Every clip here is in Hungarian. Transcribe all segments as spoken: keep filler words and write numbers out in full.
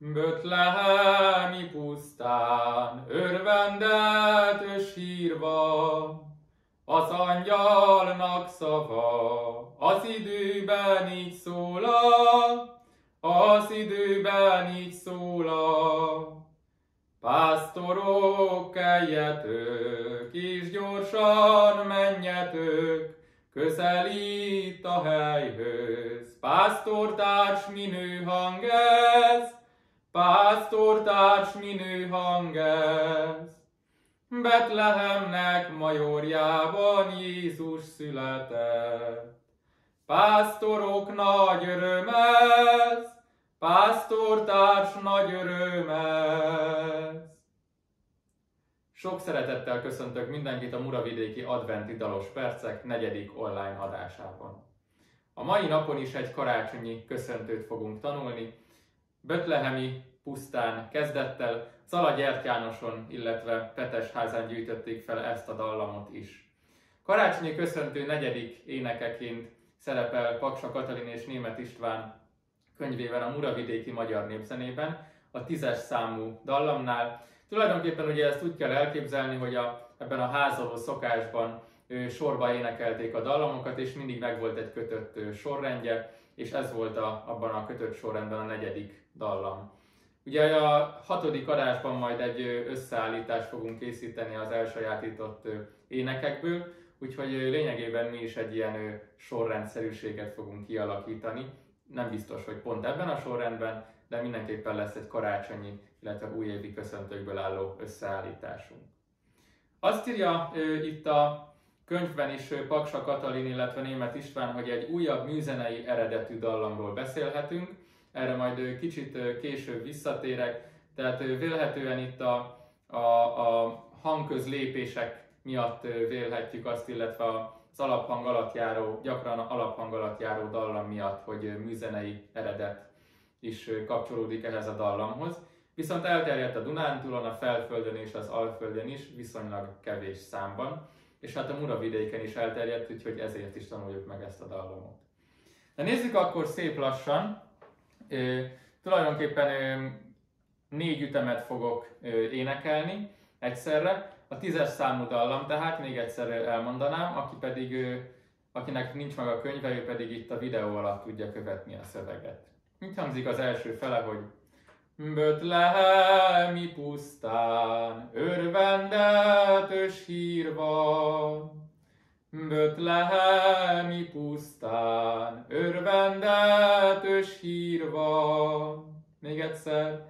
Bötlehemi pusztán örvendetes hír van, az angyalnak szava, az időben így szólal, az időben így szólal. Pásztorok, keljetek, és gyorsan menjetek, közelít a helyhöz. Pásztortárs, minő hang ez, pásztortárs, minő hang ez. Betlehemnek majorjában Jézus született. Pásztorok, nagy öröm ez, pásztortárs, nagy öröm ez. Sok szeretettel köszöntök mindenkit a Muravidéki Adventi Dalos Percek negyedik online adásában. A mai napon is egy karácsonyi köszöntőt fogunk tanulni. Bötlehemi pusztán kezdettel, Zala Gyerty Jánoson, illetve Petesházán gyűjtötték fel ezt a dallamot is. Karácsonyi köszöntő negyedik énekeként szerepel Paksa Katalin és Németh István könyvében a Muravidéki Magyar Népzenében, a tízes számú dallamnál. Tulajdonképpen ugye ezt úgy kell elképzelni, hogy a, ebben a házaló szokásban ő, sorba énekelték a dallamokat, és mindig megvolt egy kötött ő, sorrendje, és ez volt a, abban a kötött sorrendben a negyedik dallam. Ugye a hatodik adásban majd egy összeállítást fogunk készíteni az elsajátított énekekből, úgyhogy lényegében mi is egy ilyen sorrendszerűséget fogunk kialakítani. Nem biztos, hogy pont ebben a sorrendben, de mindenképpen lesz egy karácsonyi, illetve újévi köszöntőkből álló összeállításunk. Azt írja itt a könyvben is Paksa Katalin, illetve Németh István, hogy egy újabb műzenei eredetű dallamról beszélhetünk. Erre majd kicsit később visszatérek, tehát vélhetően itt a, a, a hangközlépések miatt vélhetjük azt, illetve az alaphang alatt járó, gyakran alaphang alatt járó dallam miatt, hogy műzenei eredet is kapcsolódik ehhez a dallamhoz. Viszont elterjedt a Dunántúlon, a Felföldön és az Alföldön is, viszonylag kevés számban, és hát a Muravidéken is elterjedt, úgyhogy ezért is tanuljuk meg ezt a dallamot. De nézzük akkor szép lassan. E, tulajdonképpen e, négy ütemet fogok e, énekelni egyszerre. A tízes számú dallam, tehát még egyszer elmondanám, aki pedig, e, akinek nincs meg a könyve, ő pedig itt a videó alatt tudja követni a szöveget. Így hangzik az első fele, hogy Bötlehemi pusztán örvendetes hír van. Bötlehemi pusztán örvendetes hír van. Még egyszer.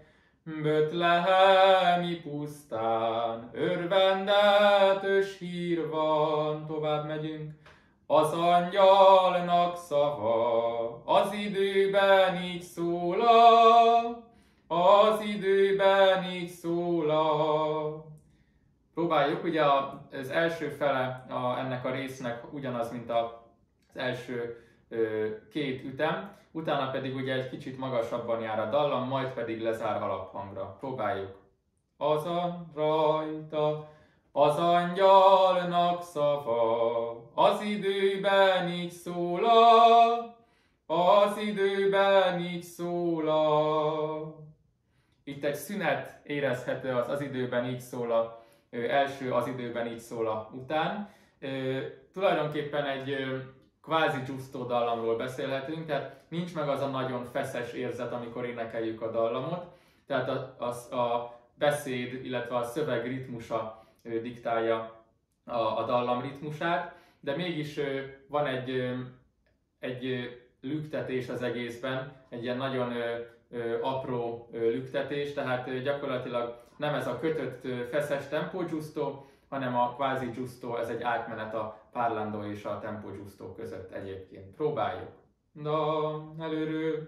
Bötlehemi pusztán örvendetes hír van. Tovább megyünk. Az angyalnak szava, az időben így szólal, az időben így szólal. Próbáljuk, ugye az első fele a, ennek a résznek ugyanaz, mint az első ö, két ütem, utána pedig ugye egy kicsit magasabban jár a dallam, majd pedig lezár alaphangra. Próbáljuk. Azon rajta az angyalnak szava, az időben így szólal, az időben így szólal. Itt egy szünet érezhető az az időben így szólal, első az időben így szólal után. Tulajdonképpen egy kvázi giusto dallamról beszélhetünk, tehát nincs meg az a nagyon feszes érzet, amikor énekeljük a dallamot, tehát a, a, a beszéd, illetve a szöveg ritmusa diktálja a, a dallam ritmusát, de mégis van egy, egy lüktetés az egészben, egy ilyen nagyon apró lüktetés, tehát gyakorlatilag nem ez a kötött feszes tempo giusto, hanem a kvázi giusto, ez egy átmenet a parlando és a tempo giusto között egyébként. Próbáljuk. Da, előről.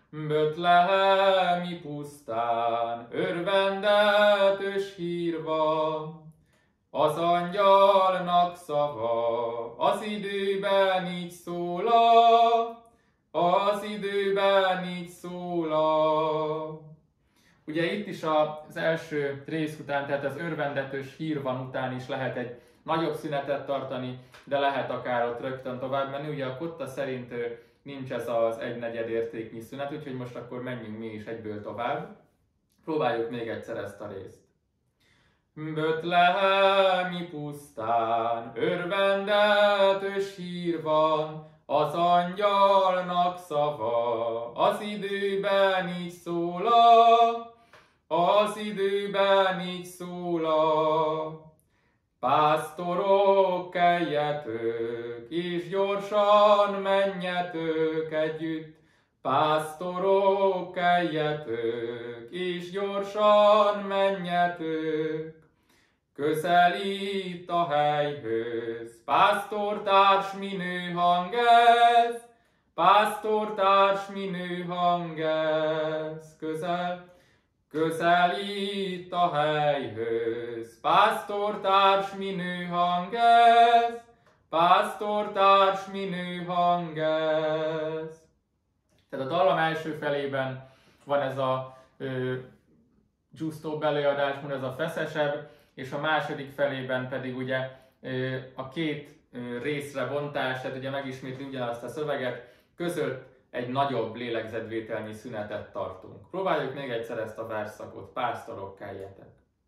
Bötlehemi pusztán örvendetes hír van. Az angyalnak szava, az időben így szólal, az időben így szólal. Ugye itt is az első rész után, tehát az örvendetes hír van után is lehet egy nagyobb szünetet tartani, de lehet akár ott rögtön tovább menni. Ugye a kotta szerint nincs ez az egynegyed értéknyi szünet, úgyhogy most akkor menjünk mi is egyből tovább. Próbáljuk még egyszer ezt a részt. Bötlehemi pusztán örvendetes hír van, az angyalnak szava, az időben így szólal, az időben így szólal. Pásztorok, keljetek, és gyorsan menjetek együtt. Pásztorok, keljetek, és gyorsan menjetek. Közelít a helyhöz, pásztortárs minő hang ez, pásztortárs minő hang ez, közel, közelít a helyhöz, pásztortárs minő hang ez, pásztortárs minő hang ez. Tehát a dallam első felében van ez a ö, giusto előadásmód, ez a feszesebb, és a második felében pedig ugye a két részre bontás, tehát ugye megismétli ugyanazt a szöveget, között egy nagyobb lélegzetvételnyi szünetet tartunk. Próbáljuk még egyszer ezt a versszakot. Pásztorok, keljetek!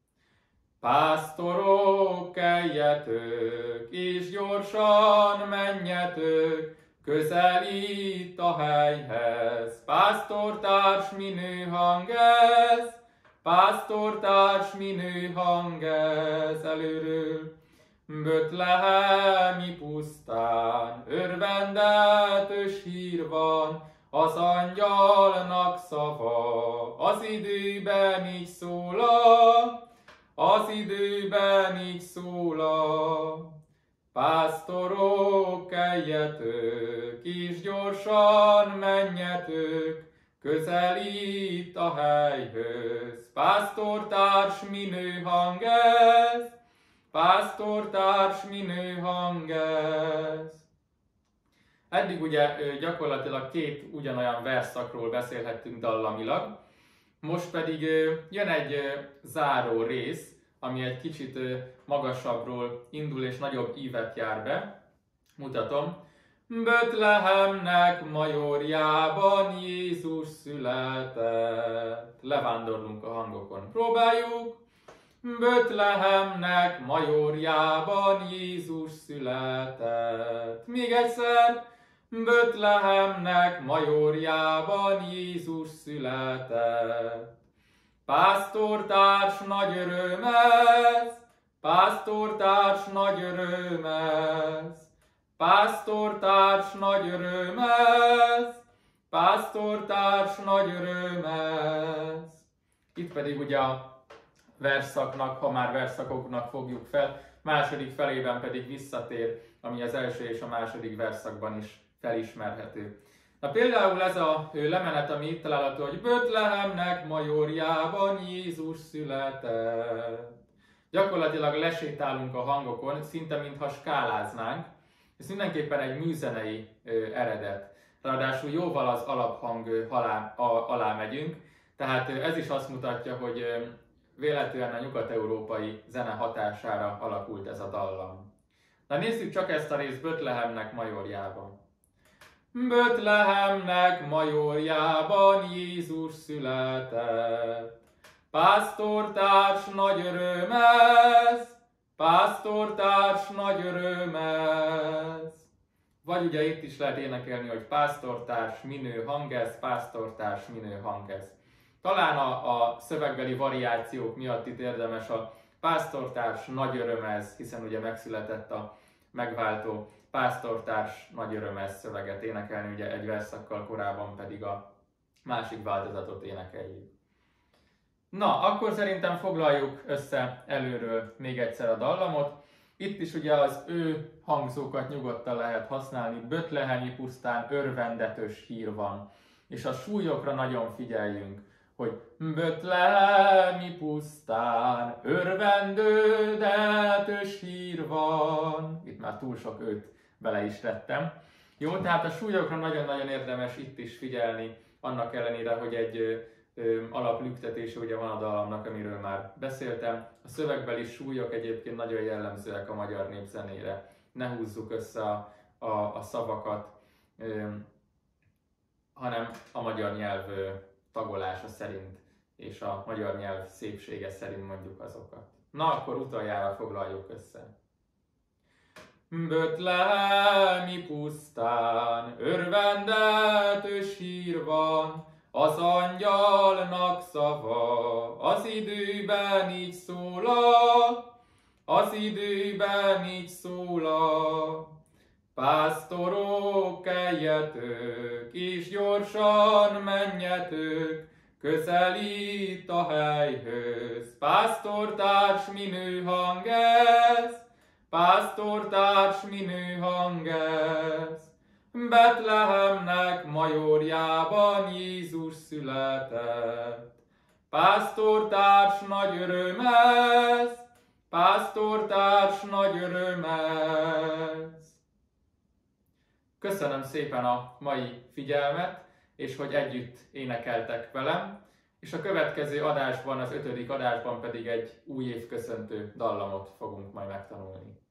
Pásztorok, keljetek, és gyorsan menjetek, közelít a helyhez. Pásztortárs minő hang ez, pásztortárs minő hang ez előről. Bötlehemi pusztán örvendetes hír van, az angyalnak szava, az időben így szólal, az időben így szólal. Pásztorok, keljetek, és gyorsan menjetek, közelít a helyhöz. Pásztortárs minő hang ez, pásztortárs minő hang ez. Eddig ugye gyakorlatilag két ugyanolyan versszakról beszélhettünk dallamilag, most pedig jön egy záró rész, ami egy kicsit magasabbról indul és nagyobb ívet jár be. Mutatom. Bötlehemnek majorjában Jézus született. Levándorlunk a hangokon. Próbáljuk. Bötlehemnek majorjában Jézus született. Még egyszer. Bötlehemnek majorjában Jézus született. Pásztortárs nagy öröm ez, pásztortárs nagy öröm ez, pásztortárs nagy öröm ez, pásztortárs nagy öröm ez. Itt pedig ugye a versszaknak, ha már versszakoknak fogjuk fel, második felében pedig visszatér, ami az első és a második versszakban is felismerhető. Na például ez a lemenet, ami itt található, hogy Bötlehemnek majorjában Jézus született. Gyakorlatilag lesétálunk a hangokon, szinte mintha skáláznánk. Ez mindenképpen egy műzenei ö, eredet. Ráadásul jóval az alaphang ö, alá, a, alá megyünk, tehát ö, ez is azt mutatja, hogy ö, véletlenül a nyugat-európai zene hatására alakult ez a dallam. Na nézzük csak ezt a részt Bötlehemnek majorjában. Bötlehemnek majorjában Jézus született. Pásztortárs nagy öröm ez, pásztortárs nagy öröm ez. Vagy ugye itt is lehet énekelni, hogy pásztortárs minő hang ez, pásztortárs minő hang ez. Talán a, a szövegbeli variációk miatt itt érdemes a pásztortárs nagy öröm ez, hiszen ugye megszületett a megváltó, pásztortárs nagy öröm ez szöveget énekelni, ugye egy verszakkal korábban pedig a másik változatot énekeljük. Na, akkor szerintem foglaljuk össze előről még egyszer a dallamot. Itt is ugye az ő hangzókat nyugodtan lehet használni. Bötlehemi pusztán örvendetes hír van. És a súlyokra nagyon figyeljünk, hogy Bötlehemi pusztán örvendetes hír van. Itt már túl sok őt bele is tettem. Jó, tehát a súlyokra nagyon-nagyon érdemes itt is figyelni, annak ellenére, hogy egy alaplüktetése ugye van a dallamnak, amiről már beszéltem. A szövegbeli súlyok egyébként nagyon jellemzőek a magyar népzenére. Ne húzzuk össze a, a, a szavakat, ö, hanem a magyar nyelv tagolása szerint és a magyar nyelv szépsége szerint mondjuk azokat. Na, akkor utoljára foglaljuk össze. Bötlehemi pusztán örvendetős hír van, az angyalnak szava, az időben így szólal, az időben így szólal. Pásztorok, keljetek, és gyorsan menjetek, közelít a helyhöz. Pásztortárs, minő hang ez, pásztortárs, minő hang ez. Betlehemnek majorjában Jézus született. Pásztortárs, nagy öröm ez, pásztortárs, nagy öröm ez. Köszönöm szépen a mai figyelmet, és hogy együtt énekeltek velem, és a következő adásban, az ötödik adásban pedig egy új évköszöntő dallamot fogunk majd megtanulni.